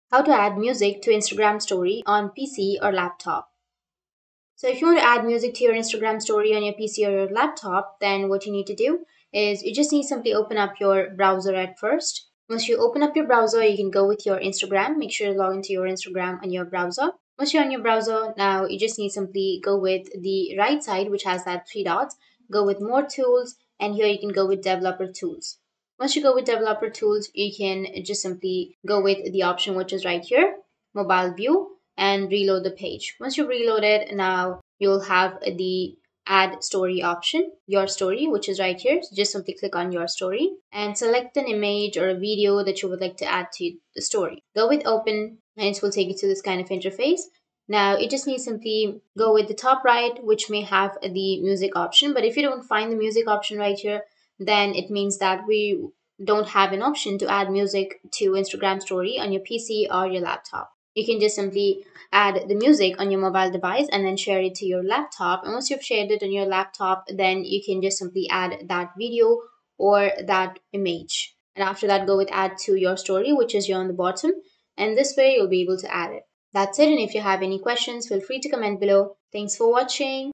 How to add music to Instagram story on PC or laptop. So if you want to add music to your Instagram story on your PC or your laptop, then what you need to do is you just need to simply open up your browser at first. Once you open up your browser, you can go with your Instagram. Make sure to log into your Instagram on your browser. Once you're on your browser, now you just need to simply go with the right side, which has that three dots. Go with more tools, and here you can go with developer tools. Once you go with developer tools, you can just simply go with the option which is right here, mobile view, and reload the page. Once you reload it, now you'll have the add story option, your story, which is right here. So just simply click on your story and select an image or a video that you would like to add to the story. Go with open and it will take you to this kind of interface. Now you just need simply go with the top right, which may have the music option. But if you don't find the music option right here, then it means that we don't have an option to add music to Instagram story on your PC or your laptop. You can just simply add the music on your mobile device and then share it to your laptop. And once you've shared it on your laptop, then you can just simply add that video or that image. And after that, go with add to your story, which is here on the bottom. And this way, you'll be able to add it. That's it. And if you have any questions, feel free to comment below. Thanks for watching.